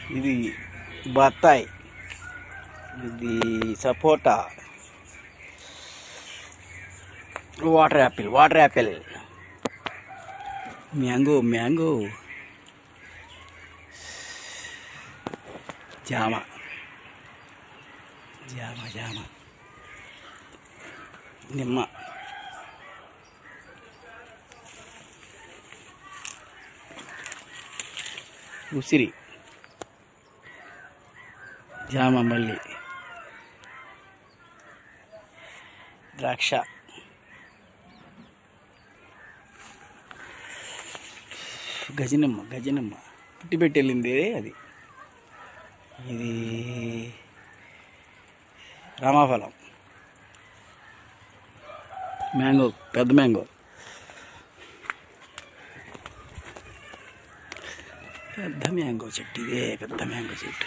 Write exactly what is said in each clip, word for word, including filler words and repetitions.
ఇది బత్తాయి, ఇది సపోటా, water apple water apple mango mango జామ జామ జామ నిమ్మ, ఉసిరి, జామ, మల్లి, ద్రాక్ష, గజనిమ్మ గజనిమ్మ పుట్టి పెట్టి వెళ్ళింది అది. ఇది రామాఫలం, మ్యాంగో, పెద్ద మ్యాంగో, పెద్ద మ్యాంగో చెట్టు, ఇదే పెద్ద మ్యాంగో చెట్టు.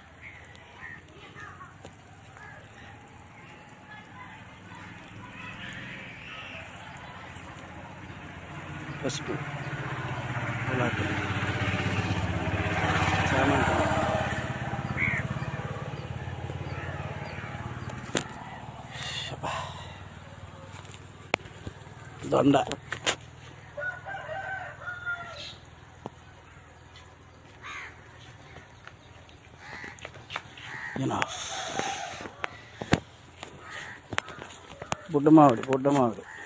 పసుపు, గులాబీ, చామంతి, దొండ, బుడ్డ మామిడి బుడ్డ మామిడి